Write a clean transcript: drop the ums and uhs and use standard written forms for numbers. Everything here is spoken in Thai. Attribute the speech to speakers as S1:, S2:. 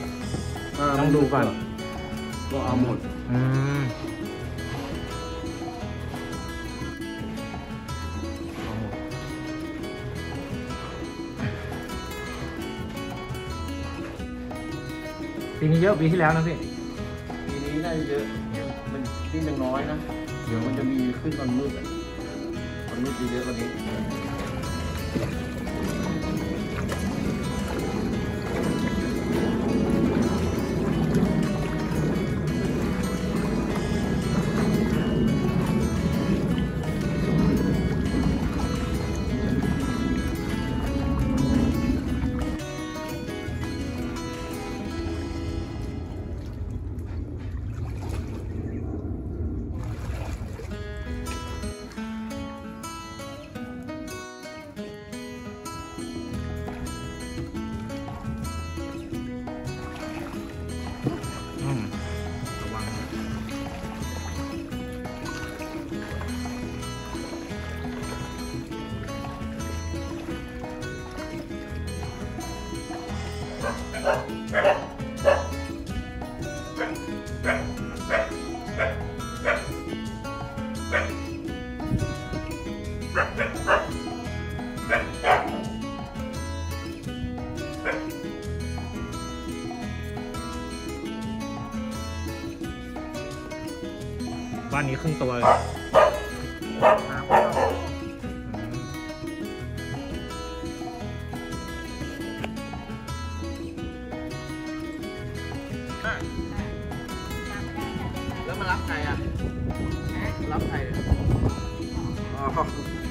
S1: ต้องดูก่อน
S2: ก็เอาหมด
S1: ปีนี้เยอะปีที่แล้วนะพี่
S2: ปีนี้น่าจะเยอะมันนี่ยังน้อยนะเดี๋ยวมันจะมีขึ้นตอนมืดตอนมืดจะเยอะกว่านี้
S1: บ้านนี้ครึ่งตัวเลย
S2: แล้วมารับใครอ่ะรับใครอ๋อ